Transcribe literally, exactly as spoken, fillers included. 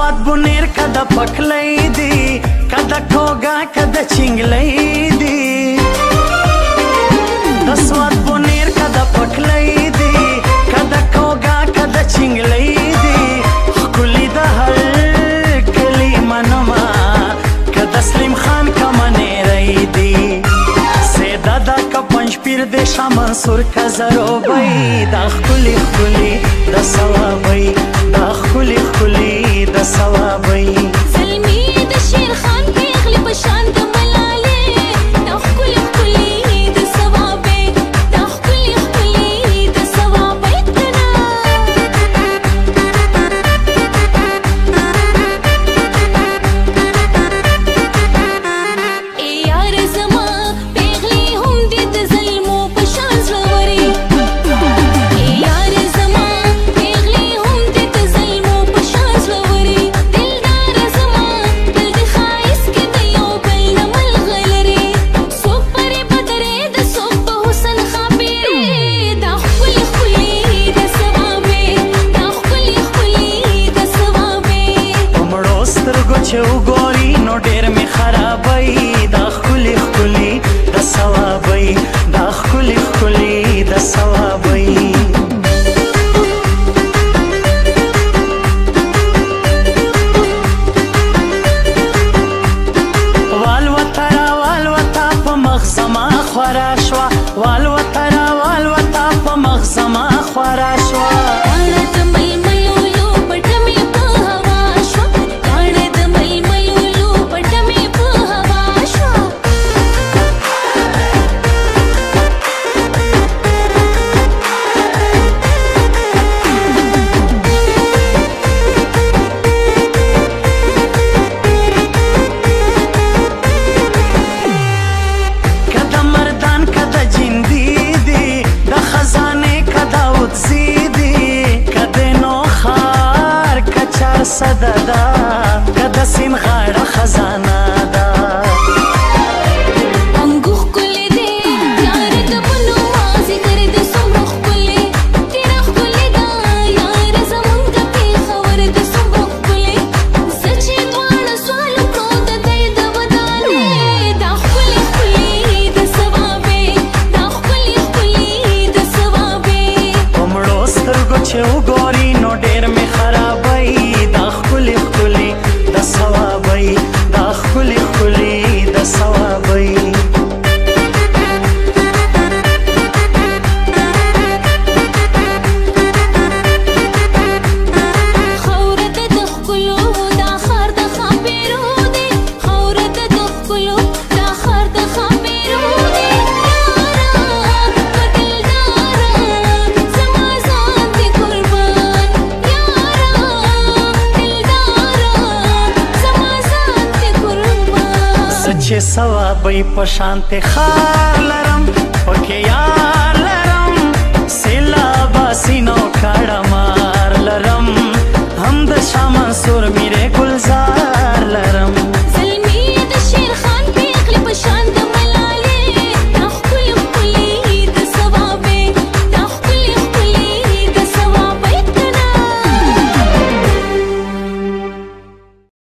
سواد بونیر کده پکلی دی کده کوگا کده چنگلی دی د سواد بونیر کده پکلی دی کده کوگا کده چنگلی دی خکلی د هر کلی منما کده سلیم خان کمنی رئی دی سیده دا که پنج پیر دی شا منصور که زرو بی دا خکلی خکلی دا سوابی دا خکلی خکلی دا سوابی زلمی د شیر خان پیغلی پشان د ملالی دا خکلی خکلی د سوابی دا خکلی خکلی د سوابی کنا ای یار زما پیغلی هم دی د ظلمو پشان زلوری ای یار زما پیغلی هم دی د ظلمو پشان زلوری دلدار زما دل د خایس کې د یو بل نه ملغلري څوک پرې بدرې د څوک په حسن خاپېرې دا ښکلي ښکلي د ثوابې دا ښکلي ښکلي د ثوابې په مړو سترګو چې وګوري نو ډېر مې خرابوي دا ښکلي ښکلي د ثوابۍ دا ښکلي ښکلي د ثوابۍ والوته را والوته په مخ زما خورا شوه والوته را والوته په مخ زما خورا شوه کاڼه د ململولو پټه مې په هوا شوه کاڼه د ململولو پټه مې په هوا شوه کده مردان کده جندی دی د خزانه کده اوتزی دی کده نوخار کچار صده دا کده سین غاړه خزانه دا انګو ښکلی دی یار د بنو مازې کرې د څومره ښکلی ډېره ښکلې ده یار زمونږ د پېښور د څومره ښکلې زه چې دواړه سوالو کړو د دی د ودانې دا ښکلې ښکلې د ثوابې دا ښکلې ښکلې د ثوابې په مړو سترګو چې وګوري نو ډېر مې خرابوي دا ښکلي ښکلي د ثوابۍ دا ښکلي ښکلي د ثوابۍ خاوره ده د ښکلو دا ښار د ښاپېرو دی خاوره ده د ښکلو دا ښار د ښاپېرو دی یاره په دلداره زما ځان دې قربان یاره دلداره زما ځان دې قربان زه چې ثوابۍ په شانتې ښار لرم